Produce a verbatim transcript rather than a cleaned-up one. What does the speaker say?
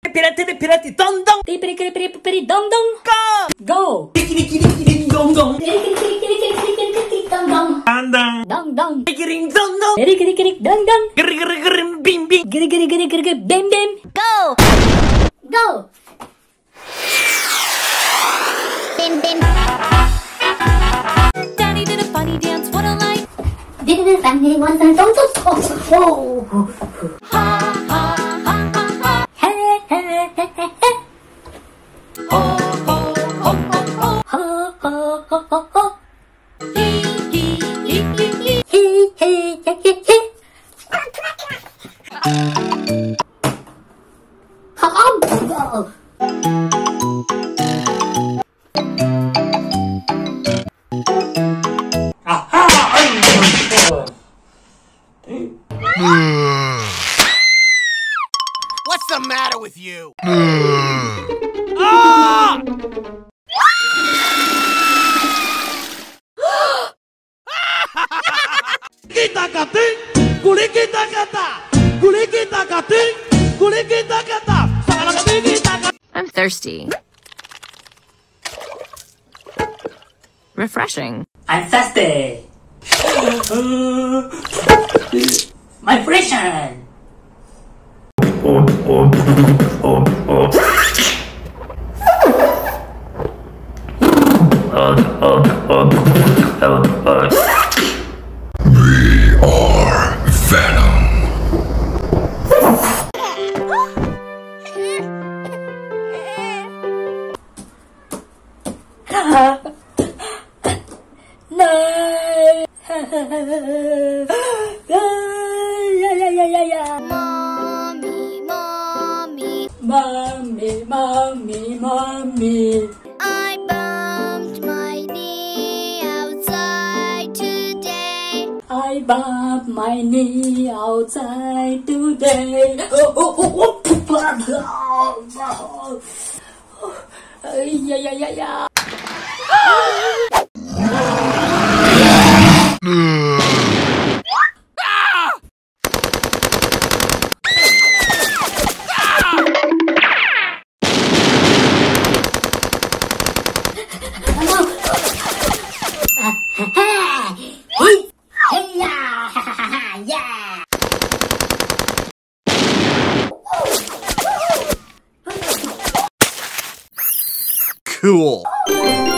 ピラテレピラティドンドンピリピリピリピリピリドンドンゴーキリキリキリキリドンドンキリキリキリキリキリキリキリドンドンダンダンドンドンキリキリドンドンキリキリキリドンドンギリギリギリビンビンギリギリギリギリギリビンビンゴーゴービンビン Daddy did a funny dance, what a light. Did a funny one, don't don't oh ha ha ha ha hey hey hey hey hey ho ho ho ho ho ho ho ho ho hee hee hee hee hee hee hee hee ha What's the matter with you? Ah! Kita kating, kulit kita kata, kulit kita kating, kulit kita kata, salah kating kita kata. I'm thirsty. Refreshing. I'm thirsty. My friend. We are Venom. No. Yeah, yeah, yeah, yeah, yeah. Mommy, mommy, mommy, mommy, mommy. I bumped my knee outside today. I bumped my knee outside today. Oh, oh, oh, oh, oh. Yeah, yeah, yeah, yeah. Cool.